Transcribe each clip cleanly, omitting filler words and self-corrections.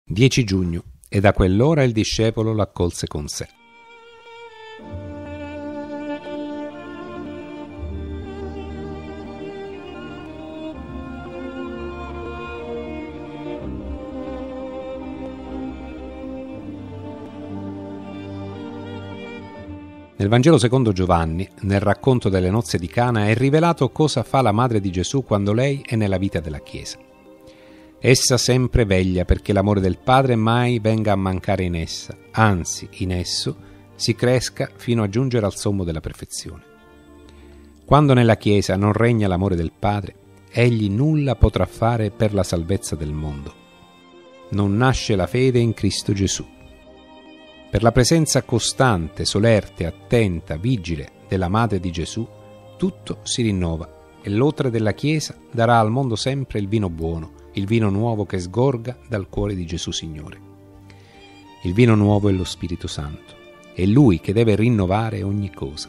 10 giugno, e da quell'ora il discepolo l'accolse con sé. Nel Vangelo secondo Giovanni, nel racconto delle nozze di Cana, è rivelato cosa fa la madre di Gesù quando lei è nella vita della Chiesa. Essa sempre veglia perché l'amore del Padre mai venga a mancare in essa, anzi, in esso si cresca fino a giungere al sommo della perfezione. Quando nella Chiesa non regna l'amore del Padre, egli nulla potrà fare per la salvezza del mondo. Non nasce la fede in Cristo Gesù. Per la presenza costante, solerte, attenta, vigile della Madre di Gesù, tutto si rinnova e l'otre della Chiesa darà al mondo sempre il vino buono, il vino nuovo che sgorga dal cuore di Gesù Signore. Il vino nuovo è lo Spirito Santo, è Lui che deve rinnovare ogni cosa.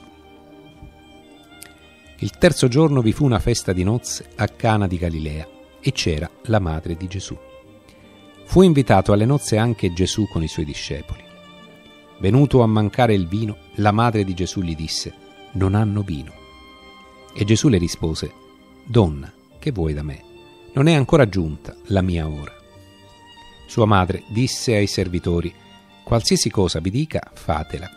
Il terzo giorno vi fu una festa di nozze a Cana di Galilea e c'era la Madre di Gesù. Fu invitato alle nozze anche Gesù con i suoi discepoli. Venuto a mancare il vino, la madre di Gesù gli disse: «Non hanno vino». E Gesù le rispose: «Donna, che vuoi da me? Non è ancora giunta la mia ora». Sua madre disse ai servitori: «Qualsiasi cosa vi dica, fatela».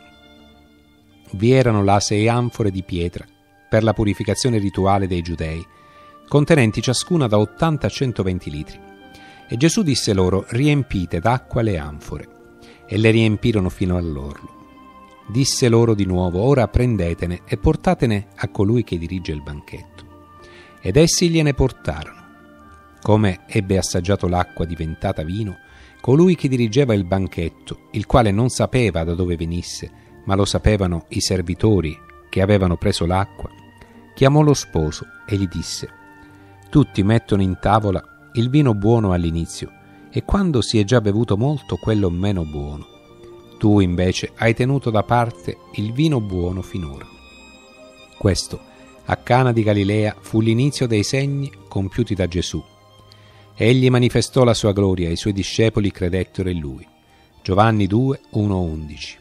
Vi erano là 6 anfore di pietra per la purificazione rituale dei Giudei, contenenti ciascuna da 80 a 120 litri. E Gesù disse loro: «Riempite d'acqua le anfore». E le riempirono fino all'orlo. Disse loro di nuovo: «Ora prendetene e portatene a colui che dirige il banchetto». Ed essi gliene portarono. Come ebbe assaggiato l'acqua diventata vino, colui che dirigeva il banchetto, il quale non sapeva da dove venisse, ma lo sapevano i servitori che avevano preso l'acqua, chiamò lo sposo e gli disse: «Tutti mettono in tavola il vino buono all'inizio, e quando si è già bevuto molto quello meno buono. Tu invece hai tenuto da parte il vino buono finora». Questo a Cana di Galilea fu l'inizio dei segni compiuti da Gesù. Egli manifestò la sua gloria e i suoi discepoli credettero in lui. Giovanni 2, 1-11.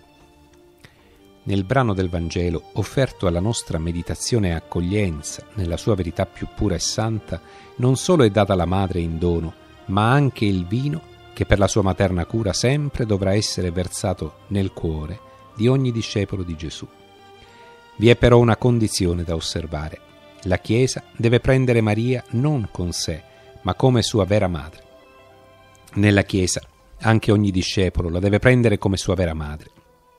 Nel brano del Vangelo offerto alla nostra meditazione e accoglienza nella sua verità più pura e santa, non solo è data la madre in dono, ma anche il vino che per la sua materna cura sempre dovrà essere versato nel cuore di ogni discepolo di Gesù. Vi è però una condizione da osservare. La Chiesa deve prendere Maria non con sé, ma come sua vera madre. Nella Chiesa anche ogni discepolo la deve prendere come sua vera madre.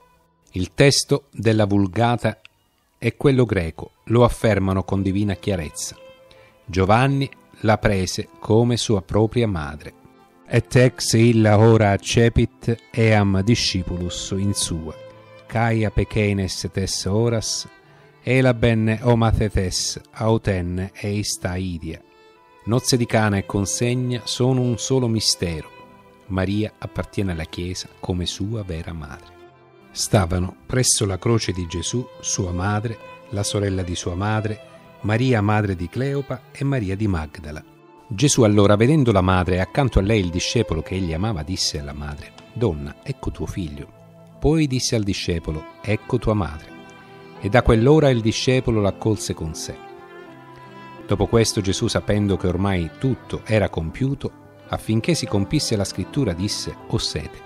Il testo della Vulgata è quello greco, lo affermano con divina chiarezza. Giovanni la prese come sua propria madre. Et ex illa ora accepit eam discipulus in sua. Caia pechenes tes horas, ela benne omathetes auten eista idia. Nozze di Cana e consegna sono un solo mistero. Maria appartiene alla Chiesa come sua vera madre. Stavano presso la croce di Gesù sua madre, la sorella di sua madre, Maria madre di Cleopa e Maria di Magdala. Gesù allora, vedendo la madre e accanto a lei il discepolo che egli amava, disse alla madre: «Donna, ecco tuo figlio». Poi disse al discepolo: «Ecco tua madre». E da quell'ora il discepolo l'accolse con sé. Dopo questo Gesù, sapendo che ormai tutto era compiuto, affinché si compisse la scrittura, disse: «Ho sete».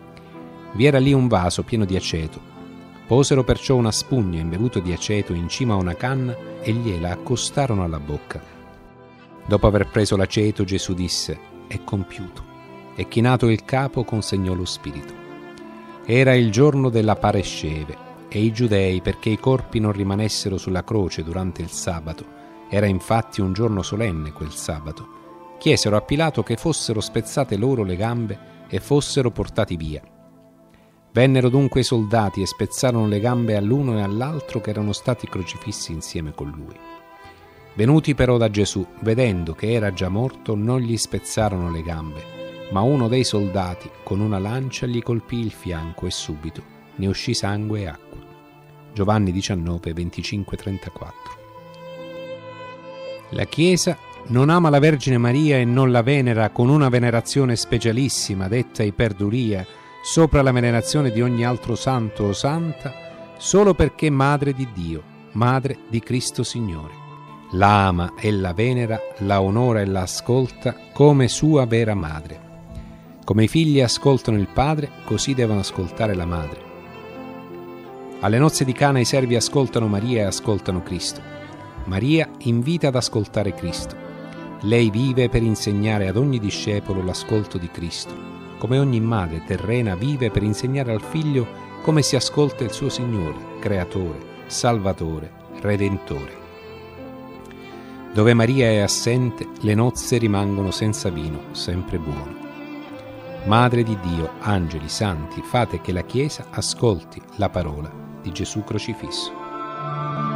Vi era lì un vaso pieno di aceto. Posero perciò una spugna imbevuto di aceto in cima a una canna e gliela accostarono alla bocca. Dopo aver preso l'aceto, Gesù disse: «È compiuto», e chinato il capo consegnò lo spirito. Era il giorno della Paresceve, e i giudei, perché i corpi non rimanessero sulla croce durante il sabato, era infatti un giorno solenne quel sabato, chiesero a Pilato che fossero spezzate loro le gambe e fossero portati via. Vennero dunque i soldati e spezzarono le gambe all'uno e all'altro che erano stati crocifissi insieme con lui. Venuti però da Gesù, vedendo che era già morto, non gli spezzarono le gambe, ma uno dei soldati con una lancia gli colpì il fianco e subito ne uscì sangue e acqua. Giovanni 19, 25-34. La Chiesa non ama la Vergine Maria e non la venera con una venerazione specialissima, detta iperduria, sopra la venerazione di ogni altro santo o santa, solo perché Madre di Dio, Madre di Cristo Signore. La ama e la venera, la onora e la ascolta come sua vera madre. Come i figli ascoltano il padre, così devono ascoltare la madre. Alle nozze di Cana i servi ascoltano Maria e ascoltano Cristo. Maria invita ad ascoltare Cristo. Lei vive per insegnare ad ogni discepolo l'ascolto di Cristo, come ogni madre terrena vive per insegnare al figlio come si ascolta il suo Signore, Creatore, Salvatore, Redentore. Dove Maria è assente, le nozze rimangono senza vino, sempre buono. Madre di Dio, angeli, santi, fate che la Chiesa ascolti la parola di Gesù crocifisso.